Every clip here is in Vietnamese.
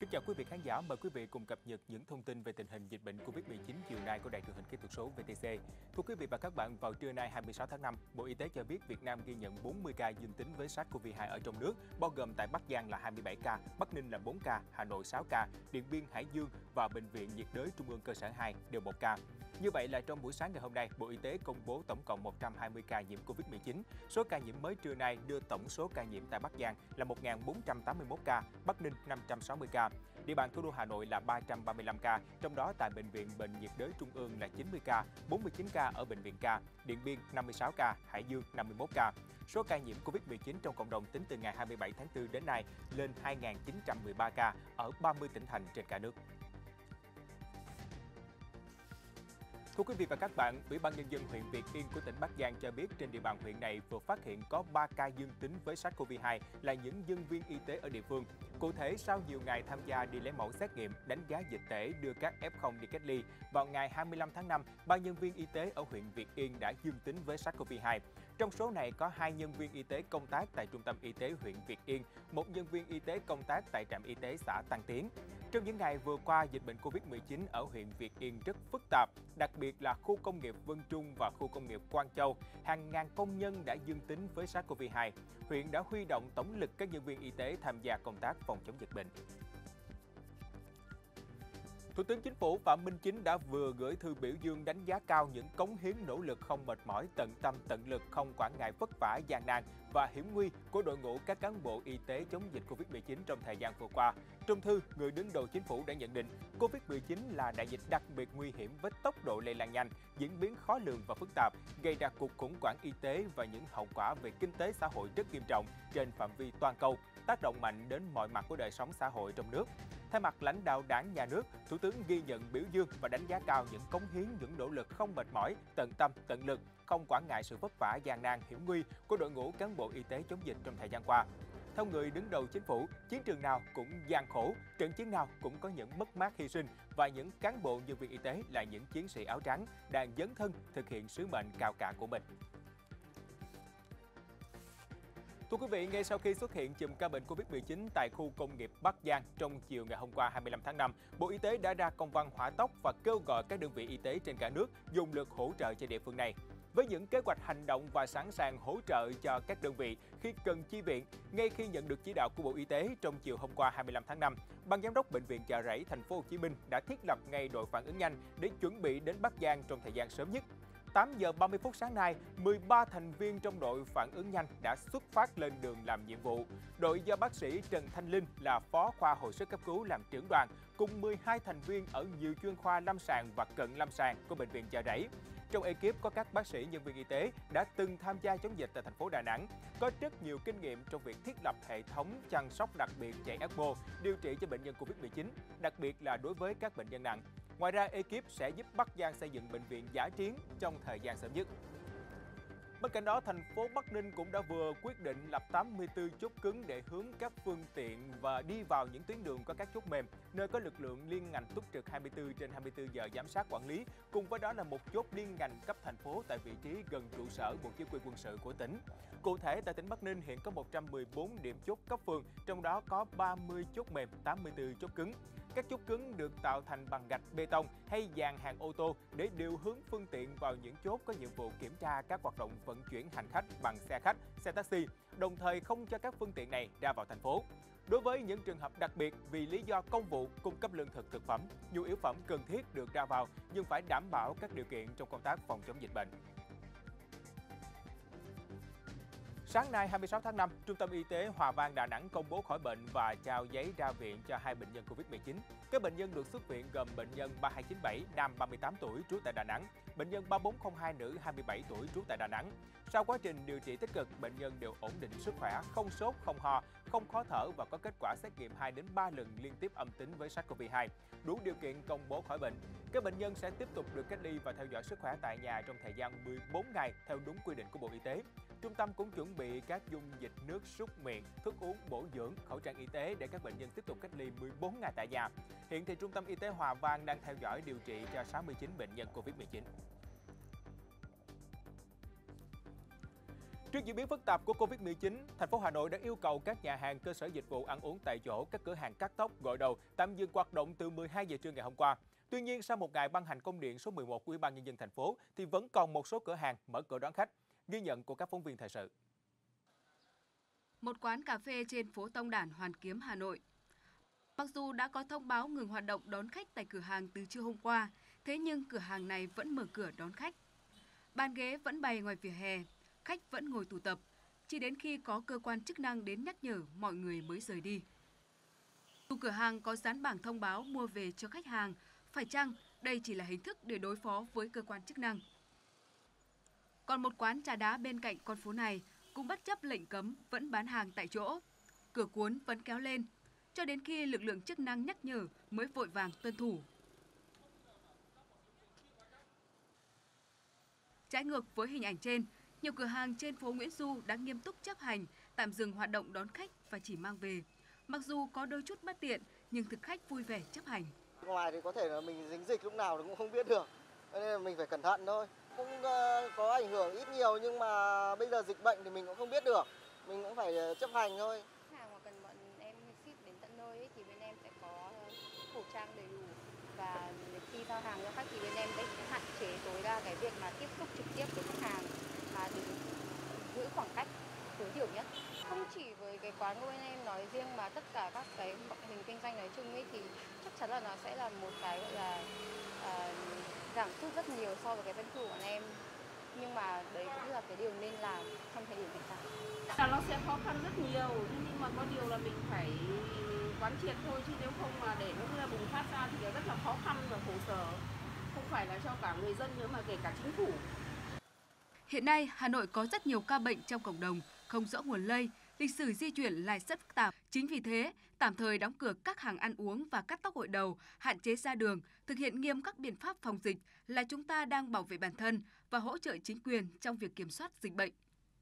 Kính chào quý vị khán giả, mời quý vị cùng cập nhật những thông tin về tình hình dịch bệnh Covid-19 chiều nay của Đài truyền hình kỹ thuật số VTC. Thưa quý vị và các bạn, vào trưa nay 26 tháng 5, Bộ Y tế cho biết Việt Nam ghi nhận 40 ca dương tính với SARS-CoV-2 ở trong nước, bao gồm tại Bắc Giang là 27 ca, Bắc Ninh là 4 ca, Hà Nội 6 ca, Điện Biên, Hải Dương và Bệnh viện nhiệt đới Trung ương cơ sở 2 đều 1 ca. Như vậy là trong buổi sáng ngày hôm nay, Bộ Y tế công bố tổng cộng 120 ca nhiễm Covid-19. Số ca nhiễm mới trưa nay đưa tổng số ca nhiễm tại Bắc Giang là 1.481 ca, Bắc Ninh 560 ca. Địa bàn thủ đô Hà Nội là 335 ca, trong đó tại Bệnh viện Bệnh nhiệt đới Trung ương là 90 ca, 49 ca ở Bệnh viện Ca, Điện Biên 56 ca, Hải Dương 51 ca. Số ca nhiễm Covid-19 trong cộng đồng tính từ ngày 27 tháng 4 đến nay lên 2.913 ca ở 30 tỉnh thành trên cả nước. Thưa quý vị và các bạn, Ủy ban Nhân dân huyện Việt Yên của tỉnh Bắc Giang cho biết trên địa bàn huyện này vừa phát hiện có 3 ca dương tính với SARS-CoV-2 là những nhân viên y tế ở địa phương. Cụ thể, sau nhiều ngày tham gia đi lấy mẫu xét nghiệm, đánh giá dịch tễ đưa các F0 đi cách ly, vào ngày 25 tháng 5, 3 nhân viên y tế ở huyện Việt Yên đã dương tính với SARS-CoV-2. Trong số này có 2 nhân viên y tế công tác tại Trung tâm Y tế huyện Việt Yên, 1 nhân viên y tế công tác tại trạm y tế xã Tăng Tiến. Trong những ngày vừa qua, dịch bệnh Covid-19 ở huyện Việt Yên rất phức tạp, đặc biệt là khu công nghiệp Vân Trung và khu công nghiệp Quang Châu. Hàng ngàn công nhân đã dương tính với SARS-CoV-2. Huyện đã huy động tổng lực các nhân viên y tế tham gia công tác phòng chống dịch bệnh. Thủ tướng Chính phủ Phạm Minh Chính đã vừa gửi thư biểu dương đánh giá cao những cống hiến nỗ lực không mệt mỏi, tận tâm tận lực, không quản ngại vất vả, gian nan và hiểm nguy của đội ngũ các cán bộ y tế chống dịch Covid-19 trong thời gian vừa qua. Trong thư, người đứng đầu Chính phủ đã nhận định Covid-19 là đại dịch đặc biệt nguy hiểm với tốc độ lây lan nhanh, diễn biến khó lường và phức tạp, gây ra cuộc khủng hoảng y tế và những hậu quả về kinh tế xã hội rất nghiêm trọng trên phạm vi toàn cầu, tác động mạnh đến mọi mặt của đời sống xã hội trong nước. Thay mặt lãnh đạo Đảng, Nhà nước, Thủ tướng ghi nhận, biểu dương và đánh giá cao những cống hiến, những nỗ lực không mệt mỏi, tận tâm, tận lực, không quản ngại sự vất vả, gian nan, hiểm nguy của đội ngũ cán bộ y tế chống dịch trong thời gian qua. Theo người đứng đầu Chính phủ, chiến trường nào cũng gian khổ, trận chiến nào cũng có những mất mát hy sinh và những cán bộ nhân viên y tế là những chiến sĩ áo trắng đang dấn thân thực hiện sứ mệnh cao cả của mình. Thưa quý vị, ngay sau khi xuất hiện chùm ca bệnh Covid-19 tại khu công nghiệp Bắc Giang trong chiều ngày hôm qua 25 tháng 5, Bộ Y tế đã ra công văn hỏa tốc và kêu gọi các đơn vị y tế trên cả nước dùng lực hỗ trợ cho địa phương này. Với những kế hoạch hành động và sẵn sàng hỗ trợ cho các đơn vị khi cần chi viện, ngay khi nhận được chỉ đạo của Bộ Y tế trong chiều hôm qua 25 tháng 5, Ban Giám đốc Bệnh viện Chợ Rẫy, Thành phố Hồ Chí Minh đã thiết lập ngay đội phản ứng nhanh để chuẩn bị đến Bắc Giang trong thời gian sớm nhất. 8 giờ 30 phút sáng nay, 13 thành viên trong đội phản ứng nhanh đã xuất phát lên đường làm nhiệm vụ. Đội do bác sĩ Trần Thanh Linh là phó khoa hồi sức cấp cứu làm trưởng đoàn, cùng 12 thành viên ở nhiều chuyên khoa lâm sàng và cận lâm sàng của Bệnh viện Chợ Rẫy. Trong ekip có các bác sĩ, nhân viên y tế đã từng tham gia chống dịch tại thành phố Đà Nẵng, có rất nhiều kinh nghiệm trong việc thiết lập hệ thống chăm sóc đặc biệt chạy ECMO, điều trị cho bệnh nhân Covid-19, đặc biệt là đối với các bệnh nhân nặng. Ngoài ra, ekip sẽ giúp Bắc Giang xây dựng bệnh viện dã chiến trong thời gian sớm nhất. Bên cạnh đó, thành phố Bắc Ninh cũng đã vừa quyết định lập 84 chốt cứng để hướng các phương tiện và đi vào những tuyến đường có các chốt mềm, nơi có lực lượng liên ngành túc trực 24/24 giờ giám sát quản lý. Cùng với đó là một chốt liên ngành cấp thành phố tại vị trí gần trụ sở Bộ Chỉ huy quân sự của tỉnh. Cụ thể, tại tỉnh Bắc Ninh hiện có 114 điểm chốt cấp phường, trong đó có 30 chốt mềm, 84 chốt cứng. Các chốt cứng được tạo thành bằng gạch, bê tông hay dàn hàng ô tô để điều hướng phương tiện vào những chốt có nhiệm vụ kiểm tra các hoạt động vận chuyển hành khách bằng xe khách, xe taxi, đồng thời không cho các phương tiện này ra vào thành phố. Đối với những trường hợp đặc biệt vì lý do công vụ, cung cấp lương thực, thực phẩm, nhu yếu phẩm cần thiết được ra vào nhưng phải đảm bảo các điều kiện trong công tác phòng chống dịch bệnh. Sáng nay 26 tháng 5, Trung tâm Y tế Hòa Vang Đà Nẵng công bố khỏi bệnh và trao giấy ra viện cho 2 bệnh nhân Covid-19. Các bệnh nhân được xuất viện gồm bệnh nhân 3297, nam 38 tuổi, trú tại Đà Nẵng, bệnh nhân 3402, nữ 27 tuổi, trú tại Đà Nẵng. Sau quá trình điều trị tích cực, bệnh nhân đều ổn định sức khỏe, không sốt, không ho, không khó thở và có kết quả xét nghiệm 2 đến 3 lần liên tiếp âm tính với SARS-CoV-2, đủ điều kiện công bố khỏi bệnh. Các bệnh nhân sẽ tiếp tục được cách ly và theo dõi sức khỏe tại nhà trong thời gian 14 ngày theo đúng quy định của Bộ Y tế. Trung tâm cũng chuẩn bị các dung dịch nước súc miệng, thức uống bổ dưỡng, khẩu trang y tế để các bệnh nhân tiếp tục cách ly 14 ngày tại nhà. Hiện thì Trung tâm Y tế Hòa Vang đang theo dõi điều trị cho 69 bệnh nhân Covid-19. Trước diễn biến phức tạp của Covid-19, thành phố Hà Nội đã yêu cầu các nhà hàng, cơ sở dịch vụ ăn uống tại chỗ, các cửa hàng cắt tóc, gội đầu tạm dừng hoạt động từ 12 giờ trưa ngày hôm qua. Tuy nhiên, sau một ngày ban hành công điện số 11 của Ủy ban Nhân dân thành phố, thì vẫn còn một số cửa hàng mở cửa đón khách. Ghi nhận của các phóng viên thời sự. Một quán cà phê trên phố Tông Đản, Hoàn Kiếm, Hà Nội. Mặc dù đã có thông báo ngừng hoạt động đón khách tại cửa hàng từ trưa hôm qua, thế nhưng cửa hàng này vẫn mở cửa đón khách. Bàn ghế vẫn bày ngoài vỉa hè, khách vẫn ngồi tụ tập, chỉ đến khi có cơ quan chức năng đến nhắc nhở mọi người mới rời đi. Chủ cửa hàng có dán bảng thông báo mua về cho khách hàng, phải chăng đây chỉ là hình thức để đối phó với cơ quan chức năng? Còn một quán trà đá bên cạnh con phố này cũng bất chấp lệnh cấm vẫn bán hàng tại chỗ. Cửa cuốn vẫn kéo lên, cho đến khi lực lượng chức năng nhắc nhở mới vội vàng tuân thủ. Trái ngược với hình ảnh trên, nhiều cửa hàng trên phố Nguyễn Du đã nghiêm túc chấp hành, tạm dừng hoạt động đón khách và chỉ mang về. Mặc dù có đôi chút bất tiện, nhưng thực khách vui vẻ chấp hành. Ngoài thì có thể là mình dính dịch lúc nào thì cũng không biết được, nên là mình phải cẩn thận thôi. Cũng có ảnh hưởng ít nhiều nhưng mà bây giờ dịch bệnh thì mình cũng không biết được, mình cũng phải chấp hành thôi. Hàng mà cần bọn em ship đến tận nơi ấy, thì bên em sẽ có khẩu trang đầy đủ, và khi giao hàng cho khách thì bên em sẽ hạn chế tối đa cái việc mà tiếp xúc trực tiếp với khách hàng, mà giữ khoảng cách tối thiểu nhất. Không chỉ với cái quán của bên em nói riêng mà tất cả các cái hình kinh doanh nói chung ấy, thì chắc chắn là nó sẽ là một cái gọi là giảm sút rất nhiều so với cái doanh thu của bọn em, nhưng mà đấy cũng là cái điều nên làm trong thời điểm hiện tại. Nó sẽ khó khăn rất nhiều, nhưng mà có điều là mình phải quán triệt thôi, chứ nếu không mà để nó bùng phát ra thì rất là khó khăn và khổ sở, không phải là cho cả người dân nữa mà kể cả chính phủ. Hiện nay, Hà Nội có rất nhiều ca bệnh trong cộng đồng, không rõ nguồn lây, lịch sử di chuyển lại rất phức tạp. Chính vì thế, tạm thời đóng cửa các hàng ăn uống và cắt tóc gội đầu, hạn chế ra đường, thực hiện nghiêm các biện pháp phòng dịch là chúng ta đang bảo vệ bản thân và hỗ trợ chính quyền trong việc kiểm soát dịch bệnh.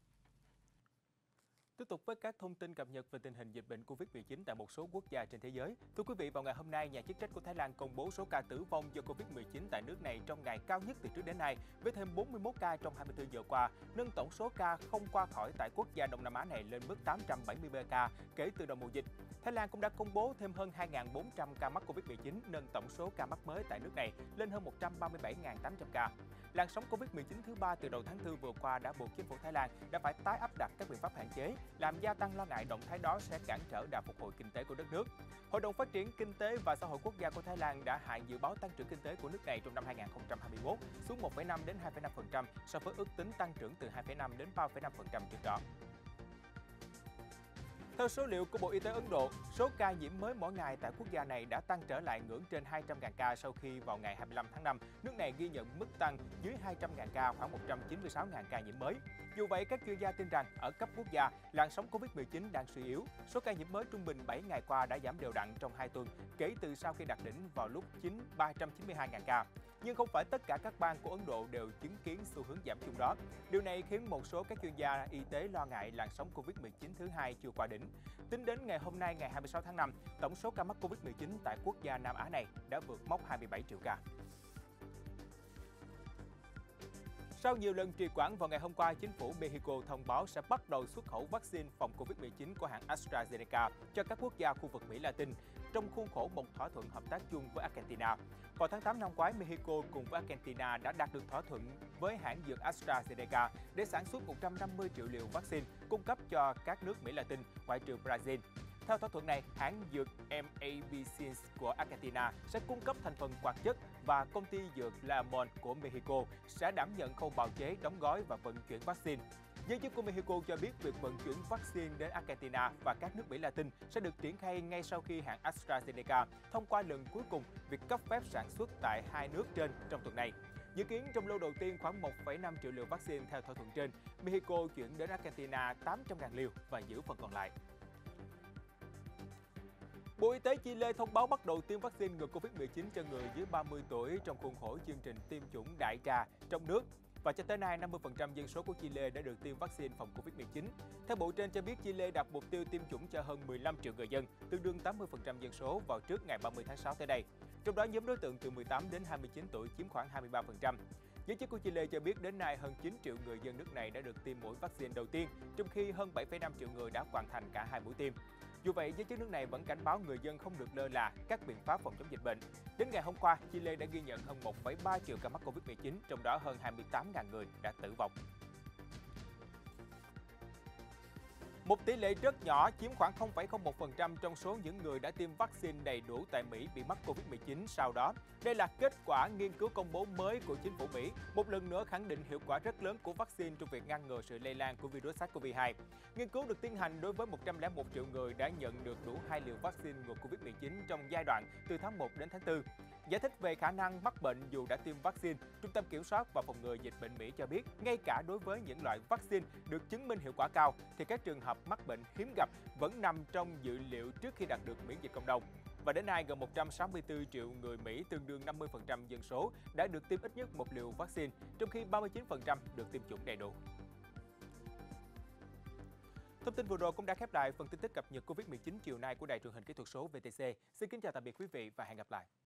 Tiếp tục với các thông tin cập nhật về tình hình dịch bệnh Covid-19 tại một số quốc gia trên thế giới. Thưa quý vị, vào ngày hôm nay, nhà chức trách của Thái Lan công bố số ca tử vong do Covid-19 tại nước này trong ngày cao nhất từ trước đến nay, với thêm 41 ca trong 24 giờ qua, nâng tổng số ca không qua khỏi tại quốc gia Đông Nam Á này lên mức 873 ca kể từ đầu mùa dịch. Thái Lan cũng đã công bố thêm hơn 2.400 ca mắc Covid-19, nâng tổng số ca mắc mới tại nước này lên hơn 137.800 ca. Làn sóng Covid-19 thứ 3 từ đầu tháng 4 vừa qua đã buộc chính phủ Thái Lan đã phải tái áp đặt các biện pháp hạn chế, làm gia tăng lo ngại động thái đó sẽ cản trở đà phục hồi kinh tế của đất nước. Hội đồng Phát triển Kinh tế và Xã hội Quốc gia của Thái Lan đã hạ dự báo tăng trưởng kinh tế của nước này trong năm 2021 xuống 1,5 đến 2,5% so với ước tính tăng trưởng từ 2,5 đến 3,5% trước đó. Theo số liệu của Bộ Y tế Ấn Độ, số ca nhiễm mới mỗi ngày tại quốc gia này đã tăng trở lại ngưỡng trên 200.000 ca sau khi vào ngày 25 tháng 5, nước này ghi nhận mức tăng dưới 200.000 ca, khoảng 196.000 ca nhiễm mới. Dù vậy, các chuyên gia tin rằng ở cấp quốc gia, làn sóng Covid-19 đang suy yếu. Số ca nhiễm mới trung bình 7 ngày qua đã giảm đều đặn trong 2 tuần, kể từ sau khi đạt đỉnh vào lúc 392.000 ca. Nhưng không phải tất cả các bang của Ấn Độ đều chứng kiến xu hướng giảm chung đó. Điều này khiến một số các chuyên gia y tế lo ngại làn sóng Covid-19 thứ hai chưa qua đỉnh. Tính đến ngày hôm nay, ngày 26 tháng 5, tổng số ca mắc Covid-19 tại quốc gia Nam Á này đã vượt mốc 27 triệu ca. Sau nhiều lần trì hoãn, vào ngày hôm qua, chính phủ Mexico thông báo sẽ bắt đầu xuất khẩu vaccine phòng Covid-19 của hãng AstraZeneca cho các quốc gia khu vực Mỹ Latin, trong khuôn khổ một thỏa thuận hợp tác chung với Argentina. Vào tháng 8 năm ngoái, Mexico cùng với Argentina đã đạt được thỏa thuận với hãng dược AstraZeneca để sản xuất 150 triệu liều vaccine cung cấp cho các nước Mỹ Latin, ngoại trừ Brazil. Theo thỏa thuận này, hãng dược MAVCins của Argentina sẽ cung cấp thành phần hoạt chất và công ty dược Lamon của Mexico sẽ đảm nhận khâu bào chế, đóng gói và vận chuyển vaccine. Giới chức của Mexico cho biết việc vận chuyển vaccine đến Argentina và các nước Mỹ Latin sẽ được triển khai ngay sau khi hãng AstraZeneca thông qua lần cuối cùng việc cấp phép sản xuất tại hai nước trên trong tuần này. Dự kiến trong lô đầu tiên khoảng 1,5 triệu liều vaccine theo thỏa thuận trên, Mexico chuyển đến Argentina 800.000 liều và giữ phần còn lại. Bộ Y tế Chile thông báo bắt đầu tiêm vaccine ngừa Covid-19 cho người dưới 30 tuổi trong khuôn khổ chương trình tiêm chủng đại trà trong nước. Và cho tới nay, 50% dân số của Chile đã được tiêm vaccine phòng Covid-19. Theo bộ trên cho biết, Chile đặt mục tiêu tiêm chủng cho hơn 15 triệu người dân, tương đương 80% dân số vào trước ngày 30 tháng 6 tới đây. Trong đó, nhóm đối tượng từ 18 đến 29 tuổi chiếm khoảng 23%. Giới chức của Chile cho biết đến nay hơn 9 triệu người dân nước này đã được tiêm mũi vaccine đầu tiên, trong khi hơn 7,5 triệu người đã hoàn thành cả 2 mũi tiêm. Dù vậy, giới chức nước này vẫn cảnh báo người dân không được lơ là các biện pháp phòng chống dịch bệnh. Đến ngày hôm qua, Chile đã ghi nhận hơn 1,3 triệu ca mắc Covid-19, trong đó hơn 28.000 người đã tử vong. Một tỷ lệ rất nhỏ, chiếm khoảng 0,01% trong số những người đã tiêm vaccine đầy đủ tại Mỹ bị mắc Covid-19 sau đó. Đây là kết quả nghiên cứu công bố mới của chính phủ Mỹ, một lần nữa khẳng định hiệu quả rất lớn của vaccine trong việc ngăn ngừa sự lây lan của virus SARS-CoV-2. Nghiên cứu được tiến hành đối với 101 triệu người đã nhận được đủ 2 liều vaccine ngừa Covid-19 trong giai đoạn từ tháng 1 đến tháng 4. Giải thích về khả năng mắc bệnh dù đã tiêm vaccine, Trung tâm Kiểm soát và Phòng ngừa Dịch bệnh Mỹ cho biết, ngay cả đối với những loại vaccine được chứng minh hiệu quả cao, thì các trường hợp mắc bệnh hiếm gặp vẫn nằm trong dữ liệu trước khi đạt được miễn dịch cộng đồng. Và đến nay, gần 164 triệu người Mỹ, tương đương 50% dân số, đã được tiêm ít nhất một liều vaccine, trong khi 39% được tiêm chủng đầy đủ. Thông tin vừa rồi cũng đã khép lại phần tin tức cập nhật Covid-19 chiều nay của Đài truyền hình kỹ thuật số VTC. Xin kính chào tạm biệt quý vị và hẹn gặp lại.